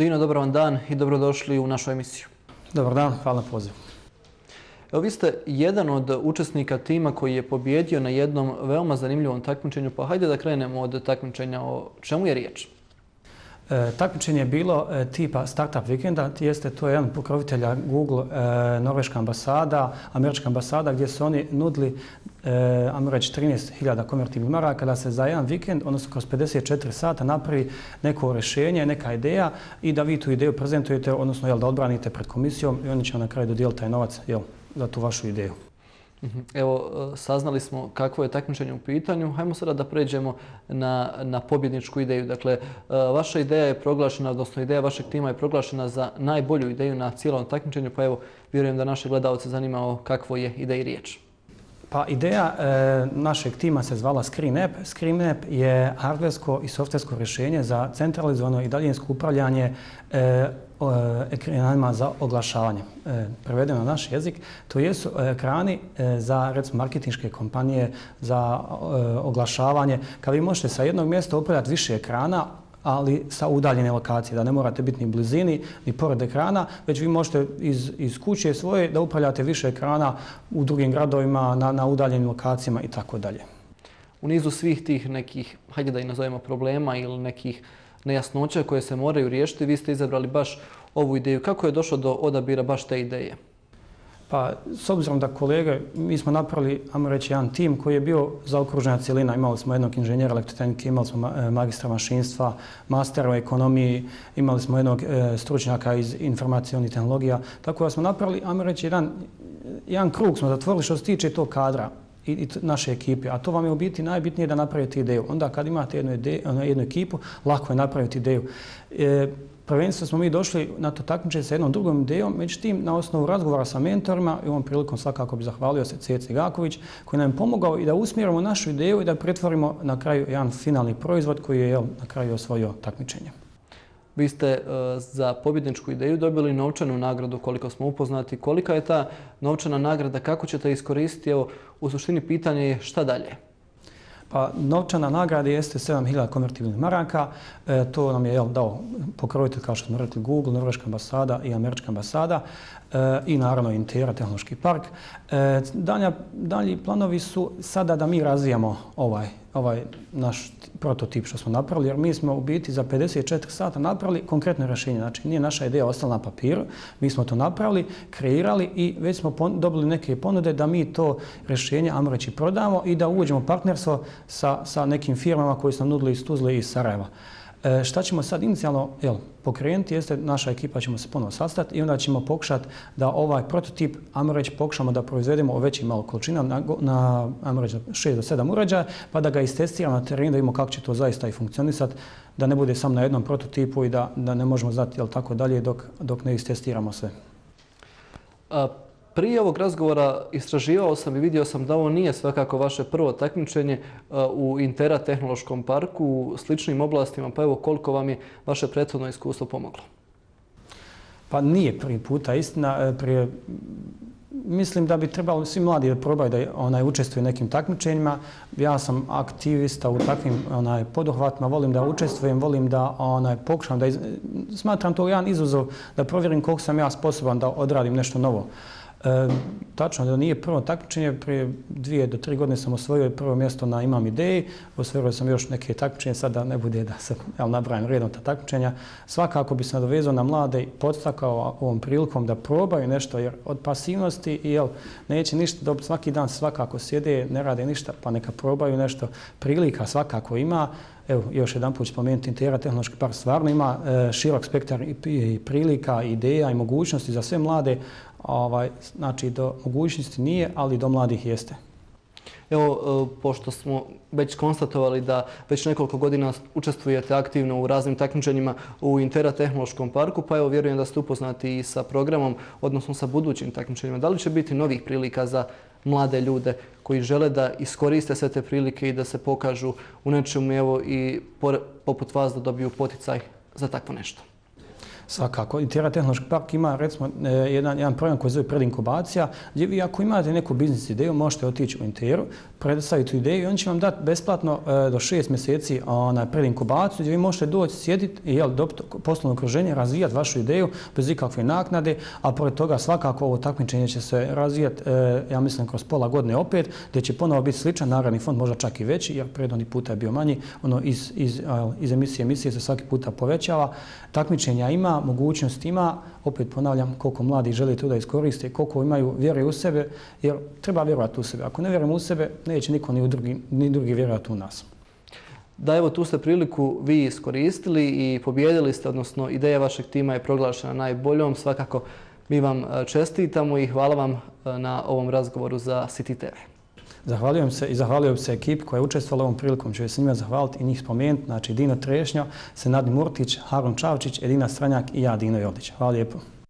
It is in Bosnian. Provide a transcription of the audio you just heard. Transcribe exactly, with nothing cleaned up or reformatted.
Dino, dobar vam dan i dobrodošli u našu emisiju. Dobar dan, hvala na pozivu. Evo, vi ste jedan od učesnika tima koji je pobjedio na jednom veoma zanimljivom takmičenju, pa hajde da krenemo od takmičenja. O čemu je riječ? E, takmičenje je bilo e, tipa Startup vikenda, jeste to je jedan pokrovitelja Google, e, norveška ambasada, američka ambasada, gdje su oni nudili e, ajmo reći trinaest hiljada konvertibilnih maraka da se za jedan vikend, odnosno kroz pedeset četiri sata napravi neko rješenje, neka ideja i da vi tu ideju prezentujete, odnosno jel, da odbranite pred komisijom i oni će na kraju dodijeliti taj novac jel, za tu vašu ideju. Evo, saznali smo kakvo je takmičenje u pitanju. Hajmo sada da pređemo na, na pobjedničku ideju. Dakle, vaša ideja je proglašena, odnosno ideja vašeg tima je proglašena za najbolju ideju na cijelom takmičenju, pa evo, vjerujem da naše gledalce zanima o kakvoj je ideji riječ. Pa ideja e, našeg tima se zvala ScreenApp. ScreenApp je hardversko i softversko rješenje za centralizovano i daljinsko upravljanje e, ekranima za oglašavanje. E, prevedeno na naš jezik, to jesu ekrani e, za recimo marketinške kompanije, za e, oglašavanje. Kad vi možete sa jednog mjesta upravljati više ekrana, ali sa udaljene lokacije, da ne morate biti ni blizini, ni pored ekrana, već vi možete iz, iz kuće svoje da upravljate više ekrana u drugim gradovima, na, na udaljenim lokacijama i tako dalje. U nizu svih tih nekih, hajde da ih nazovemo problema ili nekih nejasnoća koje se moraju riješiti, vi ste izabrali baš ovu ideju. Kako je došlo do odabira baš te ideje? Pa, s obzirom da kolege, mi smo napravili, ajmo reći, jedan tim koji je bio zaokružena cjelina. Imali smo jednog inženjera elektrotehnike, imali smo magistra mašinstva, mastera u ekonomiji, imali smo jednog e, stručnjaka iz informacionih tehnologija. Tako da smo napravili, ajmo reći, jedan, jedan krug smo zatvorili što se tiče tog kadra i, i naše ekipe. A to vam je u biti najbitnije da napravite ideju. Onda kad imate jednu, ideju, jednu ekipu, lako je napraviti ideju. E, Prvenstveno smo mi došli na to takmičenje sa jednom drugom idejom, međutim na osnovu razgovora sa mentorima i ovom prilikom svakako bi zahvalio se Ceci Gaković koji nam je pomogao i da usmjerimo našu ideju i da pretvorimo na kraju jedan finalni proizvod koji je jel, na kraju osvojio takmičenje. Vi ste uh, za pobjedničku ideju dobili novčanu nagradu, koliko smo upoznati. Kolika je ta novčana nagrada, kako ćete iskoristiti? Evo, u suštini pitanje je šta dalje? Pa, novčana nagrada jeste sedam hiljada konvertibilnih maraka. E, to nam je jel, dao pokrovitelj kao što smo rekli Google, norveška ambasada i američka ambasada e, i naravno Intera, tehnološki park. E, dalja, dalji planovi su sada da mi razvijamo ovaj, ovaj naš prototip što smo napravili, jer mi smo u biti za pedeset četiri sata napravili konkretno rješenje. Znači, nije naša ideja ostala na papiru, mi smo to napravili, kreirali i već smo dobili neke ponude da mi to rješenje, ajmo reći, prodamo i da uđemo partnerstvo sa, sa nekim firmama koji su nam nudili iz Tuzle i iz Sarajeva. E, šta ćemo sad inicijalno jel, pokrenuti jeste naša ekipa ćemo se ponovo sastati i onda ćemo pokušati da ovaj prototip, ajmo reći, pokušamo da proizvedemo u većim malo količina na, na ajmo reći, šest do sedam uređaja, pa da ga istestiramo na terenu, da vidimo kako će to zaista i funkcionisati, da ne bude samo na jednom prototipu i da, da ne možemo znati jel, tako dalje dok, dok ne istestiramo sve. A... Prije ovog razgovora istraživao sam i vidio sam da ovo nije svakako vaše prvo takmičenje u Intera tehnološkom parku u sličnim oblastima, pa evo koliko vam je vaše prethodno iskustvo pomoglo? Pa nije prvi puta, istina. Prije, mislim da bi trebalo svi mladi da probaju da onaj, učestvuju u nekim takmičenjima. Ja sam aktivista u takvim onaj, poduhvatima, volim da učestvujem, volim da onaj, pokušam da iz... smatram to jedan izazov da provjerim koliko sam ja sposoban da odradim nešto novo. E, tačno da nije prvo takmičenje, prije dvije do tri godine sam osvojio prvo mjesto na Imam ideji, osvojio sam još neke takmičenje, sad da ne bude da se jel, nabrajam redom ta takmičenja. Svakako bi se nadovezao na mlade i podstakao ovom prilikom da probaju nešto, jer od pasivnosti jel, neće ništa dobiti, svaki dan svakako sjede, ne rade ništa, pa neka probaju nešto, prilika svakako ima. Evo, još jedan put ću spomenuti, Intera tehnološki park stvarno ima e, širok spektar i, i prilika, ideja i mogućnosti za sve mlade. Ovaj, znači, do mogućnosti nije, ali do mladih jeste. Evo, pošto smo već konstatovali da već nekoliko godina učestvujete aktivno u raznim takmičenjima u Intera tehnološkom parku, pa evo, vjerujem da ste upoznati i sa programom, odnosno sa budućim takmičenjima. Da li će biti novih prilika za mlade ljude koji žele da iskoriste sve te prilike i da se pokažu u nečemu, evo, i poput vas da dobiju poticaj za takvo nešto? Svakako. Intera tehnološki park ima recimo jedan, jedan program koji se zove predinkubacija, gdje vi ako imate neku biznis ideju možete otići u Interu, predstaviti tu ideju i on će vam dati besplatno do šest mjeseci na predinkubaciju gdje vi možete doći, sjediti i dobiti poslovno okruženje, razvijati vašu ideju bez ikakve naknade, a pored toga svakako ovo takmičenje će se razvijati, ja mislim, kroz pola godine opet, gdje će ponovo biti sličan nagradni fond, možda čak i veći, jer prethodni puta je bio manji, ono iz, iz, iz emisije emisije se svaki puta povećava. Takmičenja ima, mogućnost ima, opet ponavljam, koliko mladi žele to da iskoriste, koliko imaju vjere u sebe, jer treba vjerovati u sebe. Ako ne vjerujemo u sebe, neće niko ni, u drugi, ni drugi vjerovati u nas. Da, evo tu ste priliku vi iskoristili i pobijedili ste, odnosno ideja vašeg tima je proglašena najboljom. Svakako mi vam čestitamo i hvala vam na ovom razgovoru za City te ve. Zahvaljujem se i zahvaljujem se ekipi koja je učestvovala ovom prilikom. Ću se njima zahvaliti i njih spomenuti. Znači Dino Trešnjo, Senadi Murtić, Harun Čavčić, Edina Stranjak i ja, Dino Jordić. Hvala lijepo.